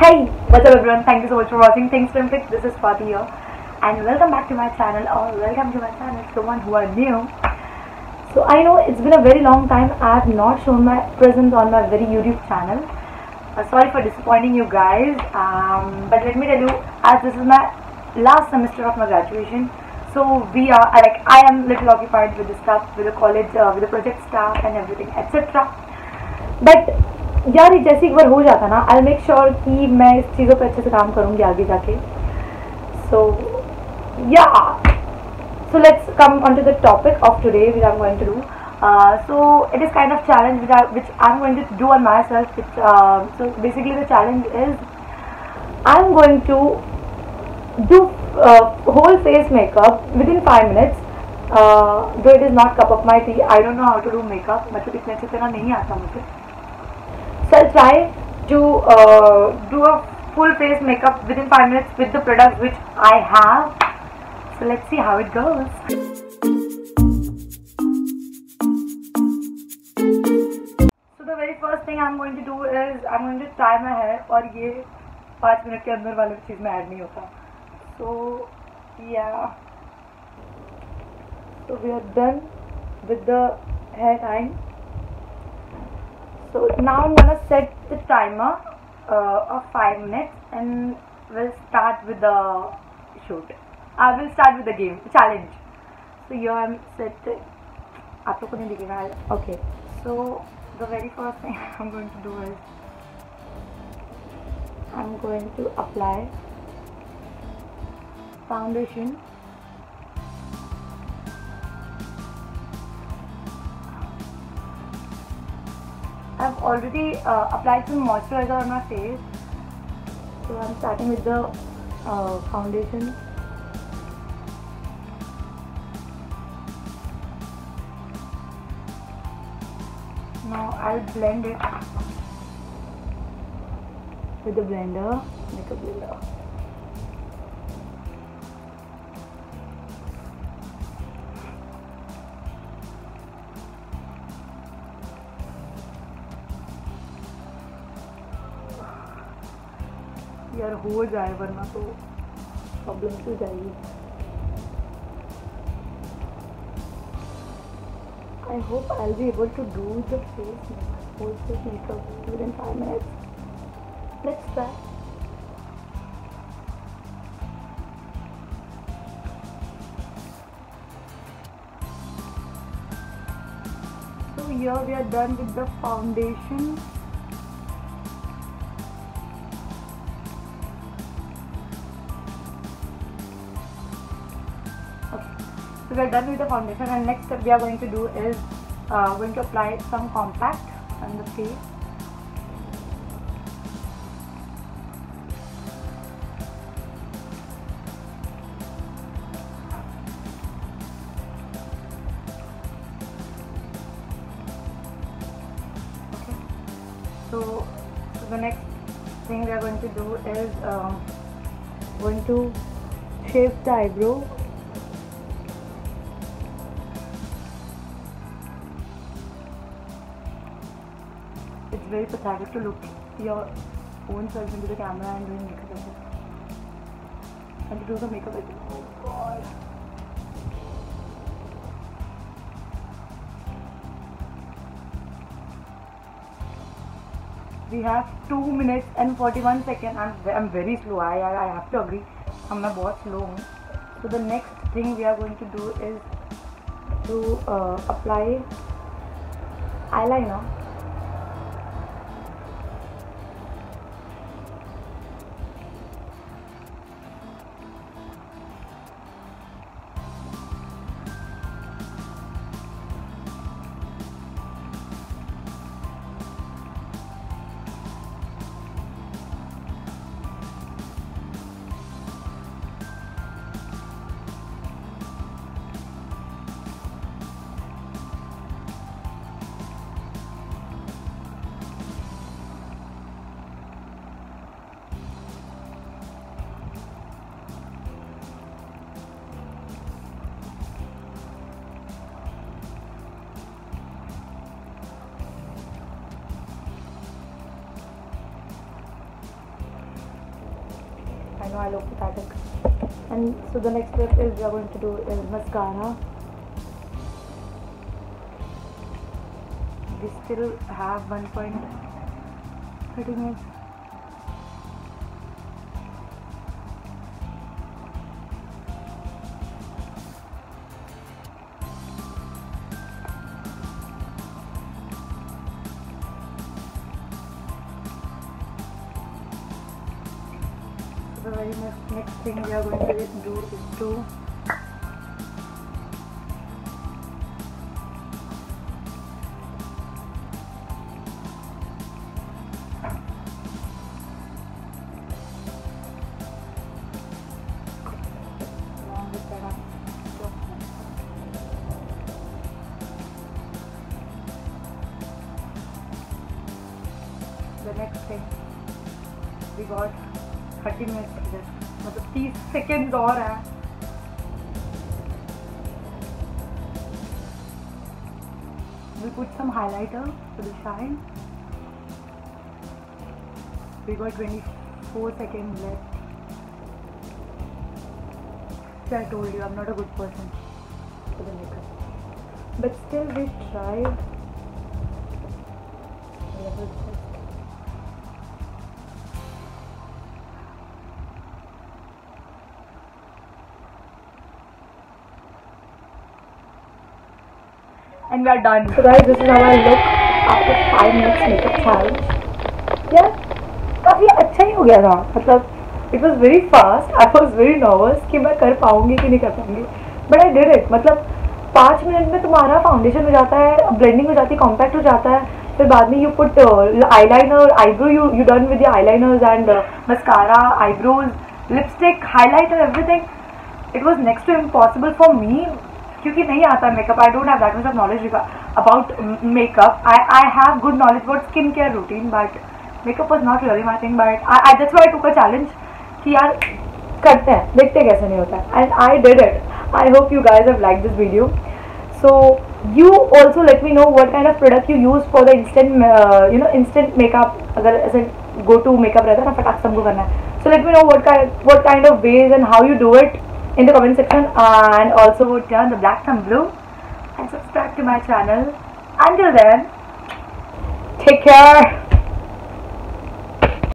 Hey, what's up everyone? Thank you so much for watching Things Film Fix. This is Swati here and welcome back to my channel, or welcome to my channel to the one who are new. So I know it's been a very long time I have not shown my presence on my very YouTube channel. Sorry for disappointing you guys, but let me tell you, as this is my last semester of my graduation, so I am little occupied with the stuff, with the college, with the project stuff and everything, etc. But यार जैसे एक बार हो जाता ना, I make sure कि मैं इस चीज़ों पे अच्छे से काम करूँगी आगे जाके. सो या so let's come on to the topic of today which I'm going to do. So it is kind of challenge which I'm going to do on myself. So basically the challenge is I'm going to do whole face makeup within 5 minutes. Though it is not cup of my tea, I don't know how to do makeup. मतलब इतने अच्छे से ना नहीं आता मुझे. So I'll try to do a full face makeup within 5 minutes with the products which I have. So let's see how it goes. So the very first thing I'm going to do is I'm going to tie my hair, और ये 5 minute के अंदर वाली चीज़ में add नहीं होता. So yeah. So we are done with the hair tying. So now I'm gonna set the timer of 5 minutes and we'll start with the shoot. I will start with the game challenge. So here I'm setting. आप लोग को नहीं दिखेगा. Okay. So the very first thing I'm going to do is I'm going to apply foundation. I've already applied some moisturizer on my face, so I'm starting with the foundation. Now I'll blend it with the blender, makeup blender. यार हो जाए वरना तो problem हो जाएगी. I hope I'll be able to do the whole face makeup within 5 minutes. Let's try. So here we are done with the foundation. So we are done with the foundation, and next step we are going to do is going to apply some compact on the face. Okay. So the next thing we are going to do is going to shape the eyebrow. It's very pathetic to look your own self into the camera and doing makeup like this. And to do the makeup like this. Oh god. We have 2 minutes and 41 seconds. I'm very slow. I have to agree. I'm बहुत slow. So the next thing we are going to do is to apply eyeliner. know I look pathetic. And so the next step is we are going to do is mascara. We still have 1.30 minutes. The very next thing we are going to do is to the next thing we got 30 minutes left, मतलब 30 seconds और है. We put some highlighter for the shine. We got 24 seconds left. So I told you I'm not a good person for the makeup, but still we tried. And we are done. So guys, this is how I look after 5 minutes makeup challenge. Yeah, काफी अच्छा ही हो गया था. मतलब it was very fast. I was very nervous कि मैं कर पाऊंगी कि नहीं कर पाऊंगी. But I did it. मतलब 5 मिनट में तुम्हारा फाउंडेशन हो जाता है, ब्लेंडिंग हो जाती है, कॉम्पैक्ट हो जाता है. फिर बाद में you put eyeliner, eyebrow you done with the eyeliners and mascara, eyebrows, lipstick, highlighter, everything. It was next to impossible for me. क्योंकि नहीं आता makeup. I don't have that much of knowledge about makeup. I have good knowledge about skin care routine, but makeup was not really my thing. But I that's why I took a challenge कि यार करते हैं, देखते कैसे नहीं होता है. And I did it. I hope you guys have like this video. So you also let me know what kind of product you use for the instant makeup. अगर ऐसे गो टू मेकअप रहता है ना, फटाक से हमको करना है. So let me know what kind of ways and how you do it in the comment section, and also turn the black thumb blue and subscribe to my channel. Until then, take care.